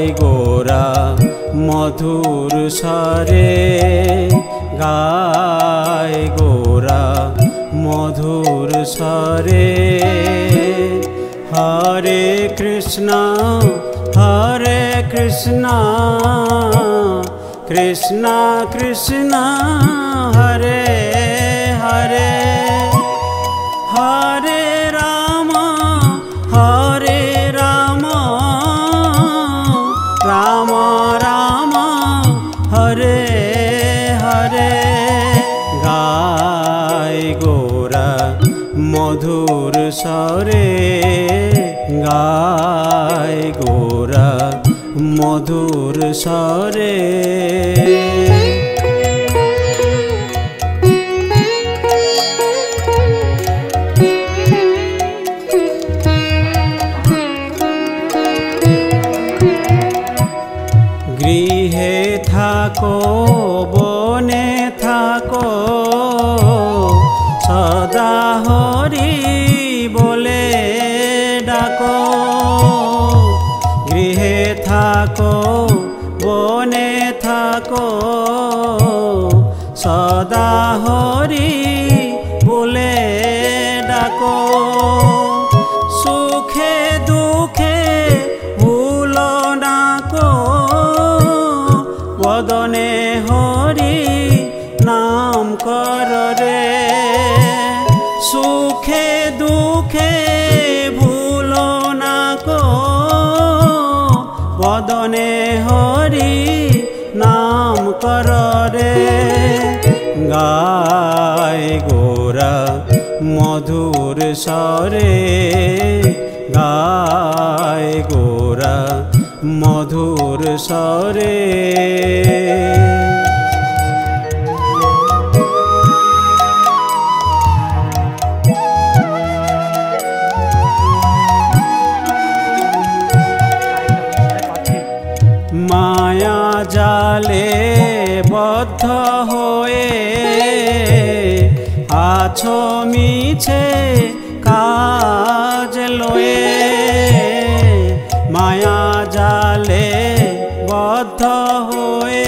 গোরা মধুর স্বরে, গায় গোরা মধুর স্বরে। হরে কৃষ্ণ কৃষ্ণ কৃষ্ণ হরে হরে, হরে রাম রাম রাম হরে হরে। গায় গোরা মধুর স্বরে, গায় গোরা মধুর স্বরে। গৃহে থাকো বনে থাকো, সদা হরি বলে ডাকো। গৃহে থাকো বনে থাকো, সদা হরি বলে ডাকো। সুখে দুঃখে ভুলো না কো, বদনে হরি নাম কর রে। সুখে দুঃখে ভুলো না কো, বদনে হরি নাম কর রে। গায় গোরা মধুর স্বরে, গায় গোরা মধুর স্বরে। মায়া জালে বদ্ধ হয়ে আছো মিছে কাজ লয়ে। মায়া জালে বদ্ধ হয়ে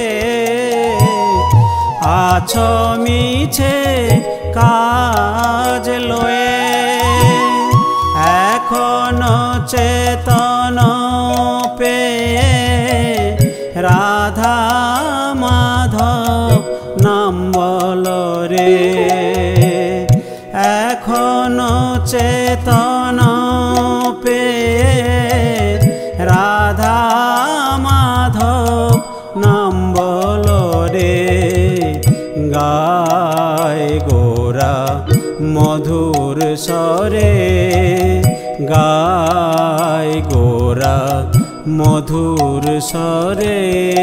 আছো মিছে কাজ লয়ে। এখনো চেতন পেয়ে রাধা মাধব নাম বল রে। এখনো চেতন পেয়ে রাধা মাধব নাম বল রে। গায় গোরা মধুর স্বরে, গায় গোরা মধুর স্বরে।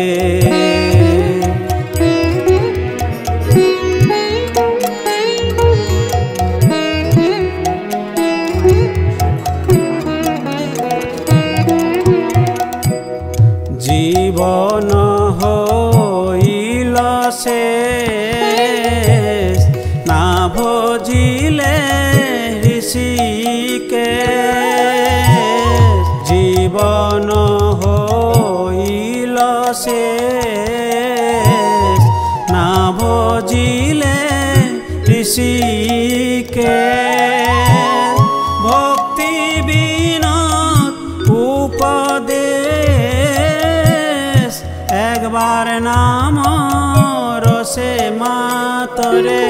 জীবন হইল শেষ, না ভজিলে ঋষিকে। জীবন হইল শেষ, না ভজিলে ঋষিকে। ভক্তি বিনোদ উপদেশ, একবার নাম রসে মাতরে।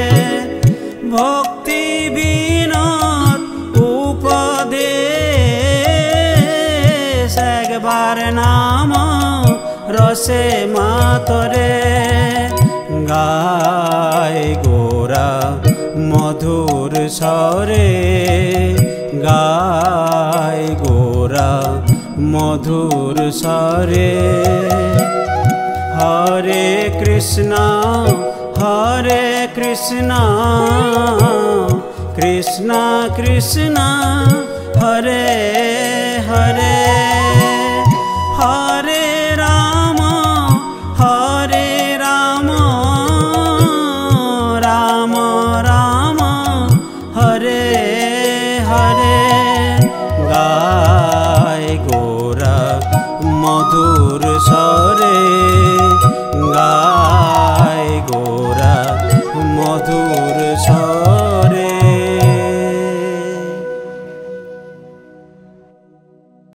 ভক্তি বিনোদ উপদেশ, একবার নাম রসে মাতরে। গায় গোরা মধুর স্বরে, গায় গোরা মধুর স্বরে। হরে কৃষ্ণ কৃষ্ণ কৃষ্ণ হরে হরে।